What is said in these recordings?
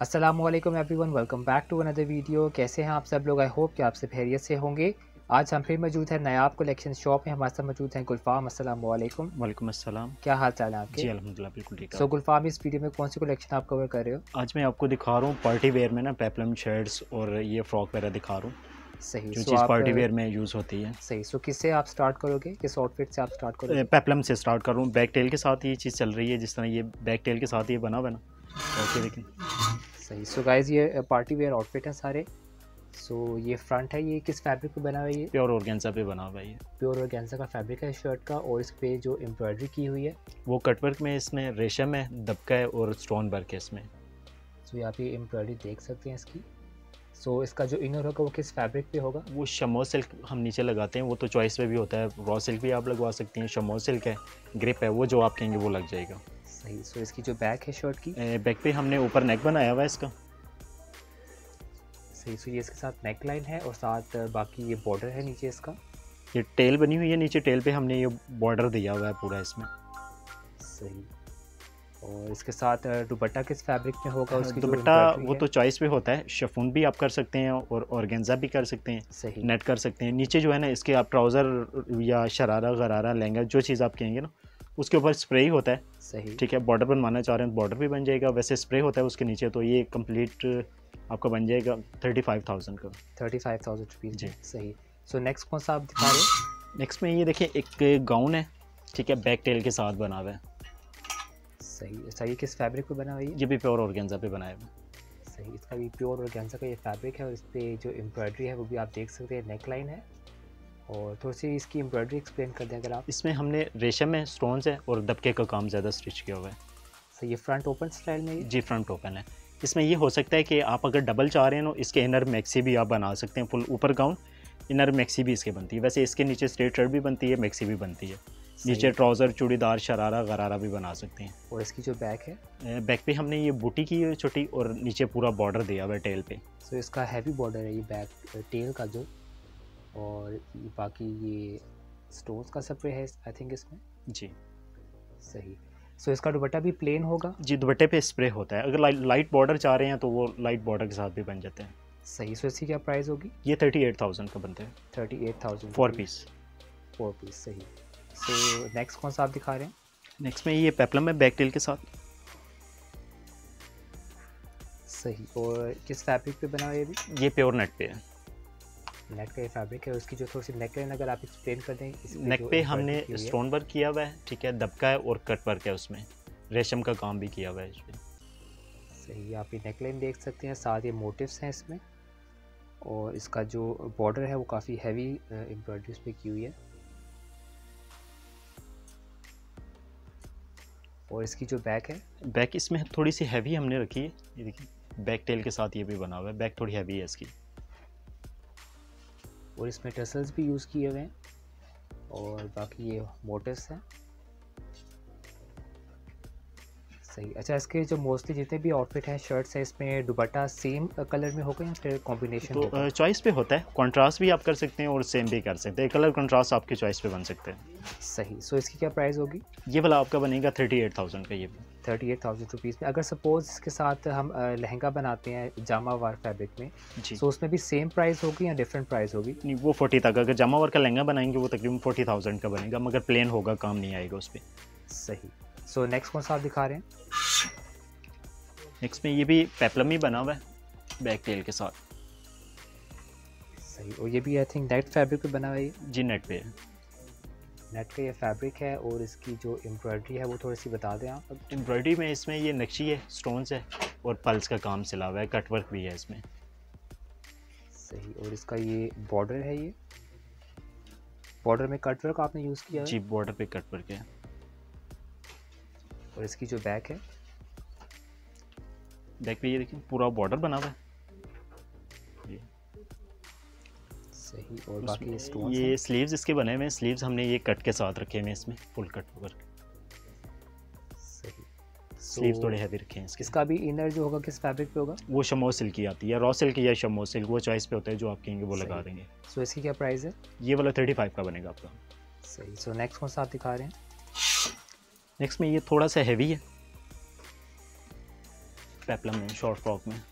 अस्सलामुअलैकुम everyone, welcome back to another video. कैसे हैं आप सब लोग? आई होप कि आप सब खैरियत से होंगे। आज हम फिर मौजूद हैं नायाब कलेक्शन शॉप में। हमारे साथ मौजूद हैं गुलफाम। अस्सलामुअलैकुम। वालेकुम अस्सलाम। क्या हाल चाल है आपके? जी अल्हम्दुलिल्लाह बिल्कुल ठीक है। गुलफाम, इस वीडियो में कौन सी कलेक्शन आप कवर कर रहे हो? आज मैं आपको दिखा रहा हूँ पार्टी वेयर में ना पेप्लम शर्ट्स और ये फ्रॉक वगैरह दिखा रहा हूँ सही। जो सो चीज़ आप पार्टी वेयर में यूज़ होती है। सही। सो किससे आप स्टार्ट करोगे? किस आउटफिट से आप स्टार्ट करोगे? पेप्लम से स्टार्ट कर रहा हूँ। बैक टेल के साथ ये चीज़ चल रही है, जिस तरह ये बैक टेल के साथ ये बना हुआ है ना। ओके देखिए। सही। सो गाइज, ये पार्टी वेयर आउटफिट है सारे। सो ये फ्रंट है, ये किस फैब्रिक पे बना हुआ है? ये प्योर ऑर्गेन्जा पे बना हुआ है। ये प्योर ऑर्गेन्जा का फैब्रिक है शर्ट का, और इस पे जो एम्ब्रॉयडरी की हुई है वो कटवर्क में, इसमें रेशम है, दबका है और स्टोन वर्क है इसमें। सो यहाँ पे एम्ब्रॉयडरी देख सकते हैं इसकी। सो इसका जो इनर होगा वो किस फैब्रिक पे होगा? वो शमो सिल्क हम नीचे लगाते हैं, वो तो चॉइस पे भी होता है। रॉ सिल्क भी आप लगवा सकती हैं, शमो सिल्क है, ग्रिप है, वो जो आप कहेंगे वो लग जाएगा। सही। सो इसकी जो बैक है शर्ट की, बैक पे हमने ऊपर नेक बनाया हुआ है इसका। सही। सो ये इसके साथ नेक लाइन है और साथ बाकी ये बॉर्डर है नीचे इसका। ये टेल बनी हुई है, नीचे टेल पे हमने ये बॉर्डर दिया हुआ है पूरा इसमें। सही। और इसके साथ दुपट्टा किस फैब्रिक में होगा? उसकी जो दुपट्टा एम्ब्रॉयडरी वो है, तो चॉइस पे होता है, शिफॉन भी आप कर सकते हैं और ऑर्गेन्जा भी कर सकते हैं, सही नेट कर सकते हैं। नीचे जो है ना इसके आप ट्राउज़र या शरारा गरारा लहंगा जो चीज़ आप कहेंगे ना, उसके ऊपर स्प्रे ही होता है। सही। ठीक है, बॉर्डर बनवाना चाह रहे हैं तो बॉर्डर भी बन जाएगा, वैसे स्प्रे होता है उसके नीचे। तो ये कंप्लीट आपका बन जाएगा 35,000 का। 35,000 रुपीज़ जी। में। सही। सो नेक्स्ट कौन सा आप दिखा रहे हो? नेक्स्ट में ये देखिए एक गाउन है, ठीक है, बैक टेल के साथ बना हुआ है। सही। अच्छा, ये किस फैब्रिक पे बना हुआ है ये? ये भी प्योर ऑर्गेन्जा पे बनाया हुआ है। सही। इसका भी प्योर ऑर्गेन्जा का ये फैब्रिक है और इस पे जो एम्ब्रॉयडरी है वो भी आप देख सकते हैं, नेक लाइन है। और थोड़ी सी इसकी एम्ब्रॉयडरी एक्सप्लेन कर दें अगर आप। इसमें हमने रेशम है, स्टोन्स है और दबके का काम ज़्यादा स्टिच किया हुआ है। सही। ये फ्रंट ओपन स्टाइल में ये? जी फ्रंट ओपन है। इसमें ये हो सकता है कि आप अगर डबल चाह रहे हैं ना, इसके इनर मैक्सी भी आप बना सकते हैं। फुल ऊपर गाउन, इनर मैक्सी भी इसके बनती है। वैसे इसके नीचे स्ट्रेट शर्ट भी बनती है, मैक्सी भी बनती है। नीचे ट्राउज़र, चूड़ीदार, शरारा गरारा भी बना सकते हैं। और इसकी जो बैक है, बैक पे हमने ये बूटी की है छोटी, और नीचे पूरा बॉर्डर दिया हुआ है टेल पे। सो इसका हैवी बॉर्डर है ये बैक टेल का जो, और बाकी ये स्टोन्स का स्प्रे है आई थिंक इसमें। जी। सही। सो इसका दुपट्टा भी प्लेन होगा? जी, दुपट्टे पे स्प्रे होता है। अगर लाइट बॉर्डर चाह रहे हैं तो वो लाइट बॉर्डर के साथ भी बन जाते हैं। सही। सो इसकी क्या प्राइस होगी? ये 38,000 का बनता है। 38,000 4 पीस। 4 पीस। सही। सो नेक्स्ट कौन सा आप दिखा रहे हैं? नेक्स्ट में ये पेप्लम है बैक टेल के साथ। सही। और किस फैब्रिक पे बना हुआ है ये भी? ये प्योर नेट पे है। नेट का ये फैब्रिक है। उसकी जो थोड़ी सी नेक लाइन अगर आप एक्सप्लेन कर दें। इस नेक पे हमने स्टोन वर्क किया हुआ है, ठीक है, दबका है और कट वर्क है, उसमें रेशम का काम भी किया हुआ है इस पे। सही। आप ये नेक लाइन देख सकते हैं, साथ ये मोटिव्स हैं इसमें। और इसका जो बॉर्डर है वो काफ़ी हैवी एम्ब्रॉयडरी पे की हुई है। और इसकी जो बैक है, बैक इसमें थोड़ी सी हैवी हमने रखी है। ये देखिए बैक टेल के साथ ये भी बना हुआ है। बैक थोड़ी हैवी है इसकी। और इसमें टसल्स भी यूज़ किए हुए हैं। और बाकी ये मोटिव्स हैं। सही। अच्छा, इसके जो मोस्टली जितने भी आउटफिट हैं, शर्ट्स हैं, इसमें दुपट्टा सेम कलर में होगा या फिर कॉम्बिनेशन होगा? तो चॉइस पे होता है, कॉन्ट्रास्ट भी आप कर सकते हैं और सेम भी कर सकते हैं। कलर कॉन्ट्रास्ट आपके चॉइस पे बन सकते हैं। सही। सो इसकी क्या प्राइस होगी? ये वाला आपका बनेगा 38,000 का। ये 38,000 रुपीज़ में। अगर सपोज इसके साथ हम लहंगा बनाते हैं जामा वार फैब्रिक में, जी। सो उसमें भी सेम प्राइस होगी या डिफरेंट प्राइस होगी? नहीं, वो 40 तक। अगर जामा वर्क का लहंगा बनाएंगे वो तकरीबन 40,000 का बनेगा, मगर प्लेन होगा, काम नहीं आएगा उस पर। सही। सो नेक्स्ट कौन सा आप दिखा रहे हैं? नेक्स्ट में ये भी पेप्लम ही बना हुआ है बैक टेल के साथ। सही। और ये भी आई थिंक नेट फैब्रिक पे बना हुआ है ये? जी नेट पे है। नेट का ये फैब्रिक है। और इसकी जो एम्ब्रॉयडरी है वो थोड़ी सी बता दें आप। एम्ब्रॉयडरी में इसमें ये नक्शी है, स्टोन्स है और पल्स का काम सिला हुआ है, कट वर्क भी है इसमें। सही। और इसका ये बॉर्डर है, ये बॉर्डर में कट वर्क आपने यूज़ किया है? जी, बॉर्डर पे कट वर्क है। और इसकी जो बैक है, बैक पे ये देखिए पूरा बॉर्डर बना हुआ है। सही। और बाकी ये स्टोन्स ये हैं। स्लीव्स इसके बने हुए हैं। स्लीव्स हमने ये कट के साथ रखे हुए हैं इसमें, फुल कट वर्क। सही। स्लीव्स थोड़े हैवी रखे हैं इसके। इसका भी इनर जो होगा किस फैब्रिक पे होगा? वो शमो सिल्क की आती है, रॉ सिल्क या शमो सिल्क, वो चॉइस पे होता है, जो आप कहेंगे वो लगा देंगे। सो इसकी क्या प्राइस है? ये वाला 35 का बनेगा आपका। सही। सो नेक्स्ट कौन सा आप दिखा रहे हैं? नेक्स्ट में ये थोड़ा सा हैवी है। पेप्लम में, शॉर्ट फ्रॉक में।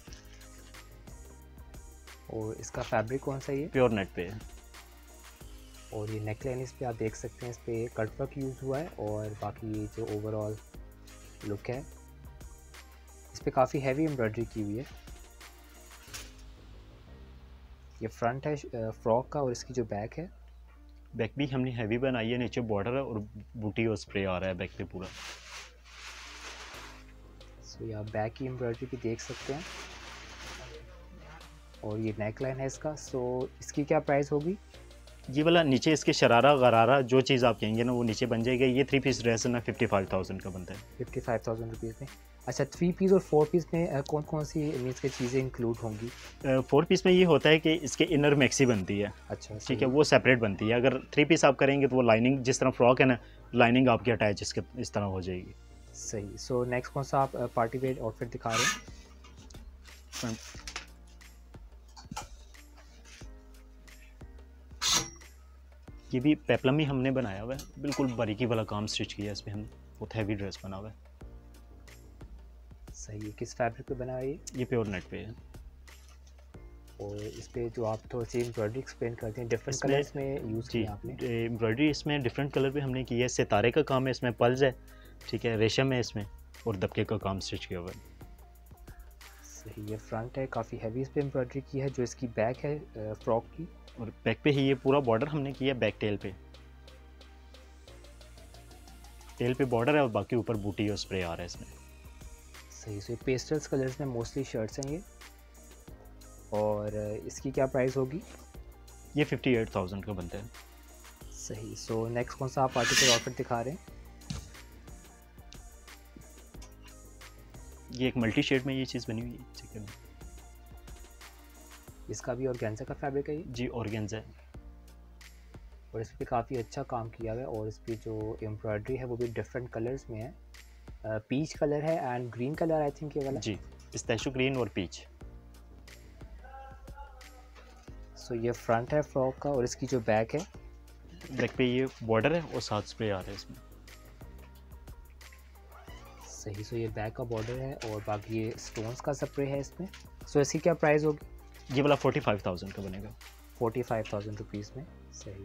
और इसका फैब्रिक कौन सा ये? प्योर नेट पे है। और ये नेकलाइन इस पे आप देख सकते हैं, इस पे कट वर्क यूज़ हुआ है। और बाकी ये जो ओवरऑल लुक है, इस पे काफ़ी हैवी एम्ब्रॉयडरी की हुई है। ये फ्रंट है फ्रॉक का, और इसकी जो बैक है, बैक भी हमने हैवी बनाई है, नीचे बॉर्डर है और बूटी और स्प्रे आ रहा है बैक पे पूरा। सो ये आप बैक की एम्ब्रॉयडरी भी देख सकते हैं। और ये नेक लाइन है इसका। सो इसकी क्या प्राइस होगी? ये वाला नीचे इसके शरारा गरारा जो चीज़ आप कहेंगे ना वो नीचे बन जाएगा। ये 3 पीस ड्रेस है ना 55,000 का बनता है। 55,000 रुपीज़ में। अच्छा, 3 पीस और 4 पीस में कौन कौन सी मीन्स की चीज़ें इंक्लूड होंगी? 4 पीस में ये होता है कि इसके इनर मैक्सी बनती है। अच्छा, ठीक है, वो सेपरेट बनती है। अगर 3 पीस आप करेंगे तो वो लाइनिंग, जिस तरह फ्रॉक है ना, लाइनिंग आपकी अटैच इसके इस तरह हो जाएगी। सही। सो नेक्स्ट कौन सा आप पार्टी वेयर आउटफिट दिखा रहे हैं? ये भी पेप्लम ही हमने बनाया हुआ है, बिल्कुल बारीकी वाला काम स्टिच किया है इस पर हमने। बहुत हैवी ड्रेस बना हुआ है। सही। किस फैब्रिक पे बना है ये? ये प्योर नेट पे है। और इस पे जो आप थोड़ी सी एम्ब्रॉयडरी एक्सप्लेन करते हैं, डिफरेंट कलर्स में यूज़ जी, किया आपने। एम्ब्रॉयडरी इसमें डिफरेंट कलर पे हमने की है। सितारे का काम है इसमें, पल्स है, ठीक है, रेशम है इसमें, और दबके का काम स्टिच किया हुआ है। सही। ये फ्रंट है, काफ़ी हैवी इस पे एम्ब्रॉयडरी की है। जो इसकी बैक है फ्रॉक की, और बैक पे ही ये पूरा बॉर्डर हमने किया बैक टेल पे। टेल पे बॉर्डर है और बाकी ऊपर बूटी और स्प्रे आ रहा है इसमें। सही। सो पेस्टल्स कलर्स में मोस्टली शर्ट्स हैं ये। और इसकी क्या प्राइस होगी? ये 58,000 का बनता है। सही। सो नेक्स्ट कौन सा आप पार्टी पे आउटफिट दिखा रहे हैं? ये एक मल्टी शेड में ये चीज़ बनी हुई है, ठीक है। इसका भी ऑर्गेन्जा का फैब्रिक है ये? जी, ऑर्गेन्जा है। और इस पर काफ़ी अच्छा काम किया हुआ है। और इस पर जो एम्ब्रॉयडरी है वो भी डिफरेंट कलर्स में है। पीच कलर है and green colour I think ये वाला। जी, पिस्ताशियो ग्रीन और पीच। सो ये फ्रंट है फ्रॉक का, और इसकी जो बैक है, बैक पे ये बॉर्डर है और साथ स्प्रे आ रहा है इसमें। सही। सो ये बैक का बॉर्डर है और बाकी ये स्टोन्स का स्प्रे है इसमें। सो इसकी क्या प्राइस होगी? ये वाला 45,000 का बनेगा। 45,000 रुपीज़ में। सही।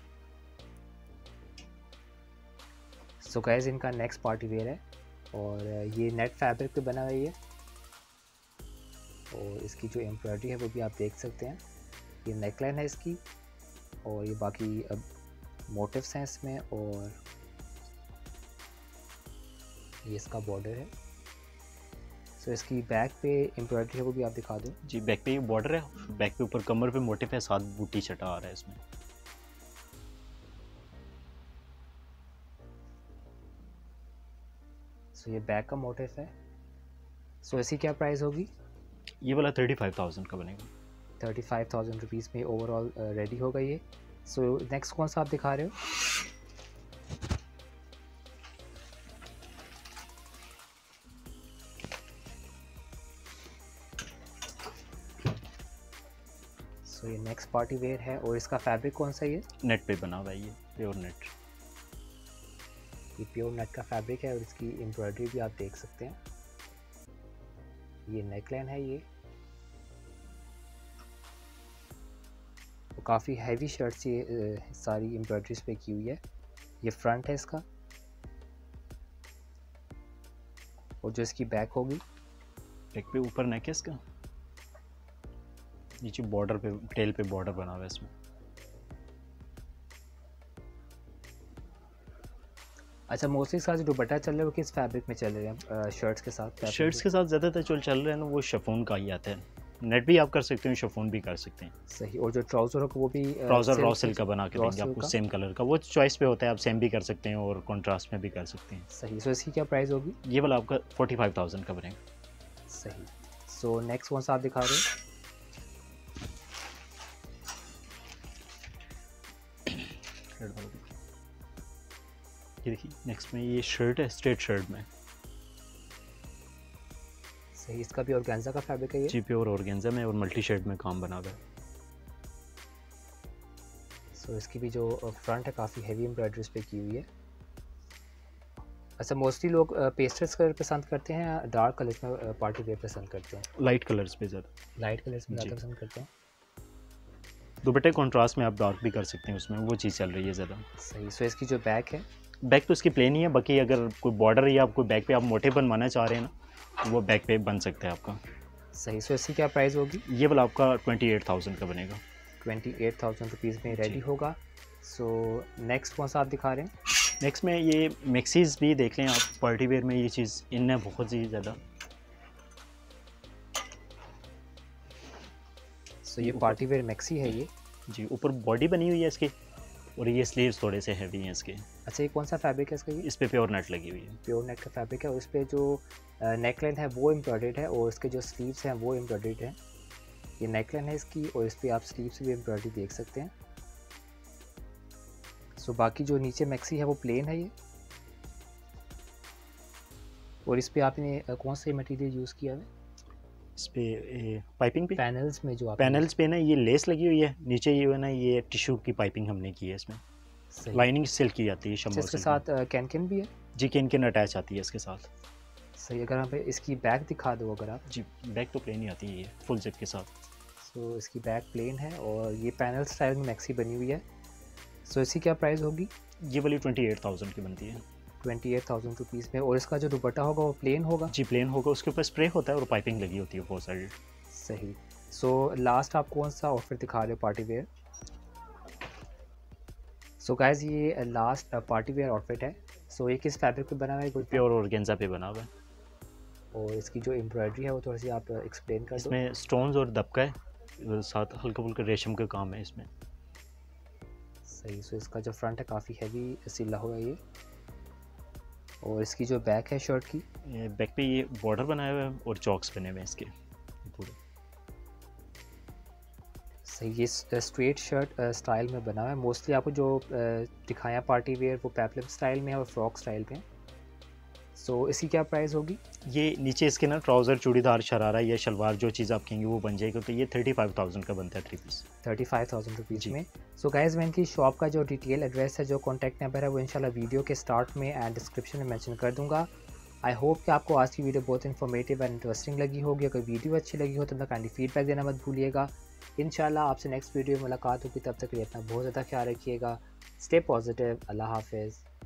सो गाइस, इनका नेक्स्ट पार्टी वेयर है, और ये नेट फैब्रिक पे बना हुआ है ये। और इसकी जो एम्ब्रॉयडरी है वो भी आप देख सकते हैं। ये नेकलाइन है इसकी, और ये बाकी अब मोटिव्स हैं इसमें, और ये इसका बॉर्डर है। सो इसकी बैक पे एम्ब्रॉयडरी है वो भी आप दिखा दो। जी, बैक पे ये बॉर्डर है, बैक पे ऊपर कमर पे मोटिफ है, साथ बूटी छटा आ रहा है इसमें। सो ये बैक का मोटिव है। सो इसकी क्या प्राइस होगी? ये वाला 35,000 का बनेगा। 35,000 रुपीज़ में ओवरऑल रेडी हो गई है। सो नेक्स्ट कौन सा आप दिखा रहे हो? सो ये नेक्स्ट पार्टी वेयर है, और इसका फैब्रिक कौन सा है ये? नेट पे बना हुआ है, ये प्योर नेट। ये प्योर नेट का फैब्रिक है, और इसकी एम्ब्रॉयडरी भी आप देख सकते हैं। ये नेकलाइन है ये। तो काफ़ी हैवी शर्ट्स ये सारी एम्ब्रॉयडरीज पे की हुई है। ये फ्रंट है इसका, और जो इसकी बैक होगी, बैक पे ऊपर नेक है इसका, नीचे बॉर्डर पे टेल पे बॉर्डर बना हुआ है इसमें। अच्छा, मोस्टली इसका जो दुपट्टा चल रहा है वो किस फैब्रिक में चल रहे हैं शर्ट्स के साथ? शर्ट्स के साथ ज़्यादातर जो चल रहे हैं ना वो शिफॉन का ही आता है। नेट भी आप कर सकते हैं, शिफॉन भी कर सकते हैं। सही। और जो ट्राउज़र होगा वो भी ट्राउज़र रॉ सिल्क का बना के रॉ देंगे आपको, सिल्क का? सेम कलर का। वो चॉइस पे होता है, आप सेम भी कर सकते हैं और कॉन्ट्रास्ट में भी कर सकते हैं। सही। सो इसकी क्या प्राइस होगी? ये वाला आपका 45,000 का बनेगा। सही। सो नेक्स्ट कौन सा आप दिखा रहे हो? ये देखिए नेक्स्ट में ये शर्ट है, स्ट्रेट शर्ट में। सही। इसका भी ऑर्गेन्जा का फैब्रिक है ये? जी, प्योर ऑर्गेन्जा में और मल्टी शेड में काम बना हुआ है। सो इसकी भी जो फ्रंट है काफ़ी हैवी एम्ब्रॉयडरीज पे की हुई है। अच्छा, मोस्टली लोग पेस्टल्स कलर पसंद करते हैं या डार्क कलर्स में पार्टी वेयर पसंद करते हैं? लाइट कलर्स पे ज़्यादा। लाइट कलर्स में जी। ज़्यादा पसंद करते हैं। दुपट्टे कॉन्ट्रास्ट में आप डार्क भी कर सकते हैं उसमें, वो चीज़ चल रही है ज़्यादा। सही। सो इसकी जो बैक है, बैक तो उसकी प्लेन ही है, बाकी अगर कोई बॉर्डर या कोई बैक पे आप मोटे बनवाना चाह रहे हैं ना, तो वो बैक पे बन सकता है आपका। सही। सो इसकी क्या प्राइस होगी? ये वाला आपका 28,000 का बनेगा। 28,000 रुपीज़ में रेडी जी। होगा। सो नेक्स्ट कौन सा आप दिखा रहे हैं? नेक्स्ट में ये मैक्सीज भी देख लें आप, पार्टी वेयर में ये चीज़ इन है बहुत ही ज़्यादा। सो ये पार्टी वेयर मैक्सी है ये। जी, ऊपर बॉडी बनी हुई है इसकी, और ये स्लीव्स थोड़े से हैवी हैं इसके। अच्छा, ये कौन सा फैब्रिक है इसका? ये इस पे प्योर नेट लगी हुई है। प्योर नेट का फैब्रिक है और इस पे जो नेकलाइन है वो एम्ब्रॉयडर्ड है और इसके जो स्लीव्स हैं वो एम्ब्रॉयडर्ड हैं। ये नेकलाइन है इसकी और इस पे आप स्लीव्स भी एम्ब्रॉयडरी देख सकते हैं। सो बाकी जो नीचे मैक्सी है वो प्लेन है ये, और इस पे आपने कौन सा मटेरियल यूज़ किया है? इस पे पाइपिंग पे, पैनल्स में जो आप पैनल्स पे ना ये लेस लगी हुई है, नीचे ये है ना ये टिश्यू की पाइपिंग हमने की है इसमें। सही। लाइनिंग सिल्क की आती है, अच्छा, शम्मो इसके सिल्क साथ कैन भी है? जी, किन अटैच आती है इसके साथ। सही। अगर आप इसकी बैक दिखा दो अगर आप। जी, बैक तो प्लेन ही आती है ये फुल जिप के साथ। सो इसकी बैक प्लेन है और ये पैनल स्टाइल में मैक्सी बनी हुई है। सो इसकी क्या प्राइस होगी? ये वाली 28,000 की बनती है। 28,000 रुपीज़ में। और इसका जो दुपट्टा होगा वो प्लेन होगा? जी, प्लेन होगा, उसके ऊपर स्प्रे होता है और पाइपिंग लगी होती है फोर साइड। सही। सो लास्ट आप कौन सा आउटफिट दिखा रहे हो पार्टी वेयर? सो गाइस, ये लास्ट पार्टी वेयर आउटफिट है। सो ये किस फैब्रिक पे बना हुआ है? कोई प्योर ऑर्गेन्जा पे बना हुआ है। और इसकी जो एम्ब्रॉयडरी है वो थोड़ी सी आप एक्सप्लेन कर दो। इसमें स्टोन्स और दबका है, साथ हल्का फुल्का रेशम का काम है इसमें। सही। सो इसका जो फ्रंट है काफ़ी हैवी सिला हुआ है ये, और इसकी जो बैक है शर्ट की, बैक पे ये बॉर्डर बनाया हुआ है और चॉक्स बने हुए हैं इसके पूरे। सही। ये स्ट्रेट शर्ट स्टाइल में बना हुआ है। मोस्टली आपको जो दिखाया पार्टी वेयर वो पेप्लम स्टाइल में है और फ्रॉक स्टाइल में। सो इसकी क्या प्राइस होगी? ये नीचे इसके ना ट्राउज़र, चूड़ीदार, शरारा या शलवार जो चीज़ आप कहेंगे वो बन जाएगी, तो ये 35,000 का बनता है 3 पीस। 35,000 रुपीज़ में। सो गाइस, मैं इनकी शॉप का जो डिटेल एड्रेस है, जो कॉन्टैक्ट नंबर है, वो इंशाल्लाह वीडियो के स्टार्ट में एंड डिस्क्रिप्शन में मेंशन कर दूंगा। आई होप कि आपको आज की वीडियो बहुत इन्फॉर्मेटिव एंड इंटरेस्टिंग लगी होगी। अगर वीडियो अच्छी लगी हो तो मैं काइंडली फीडबैक देना मत भूलिएगा। इंशाल्लाह आपसे नेक्स्ट वीडियो में मुलाकात होगी, तब तक के लिए अपना बहुत ज़्यादा ख्याल रखिएगा। Stay positive. अल्लाह हाफिज़।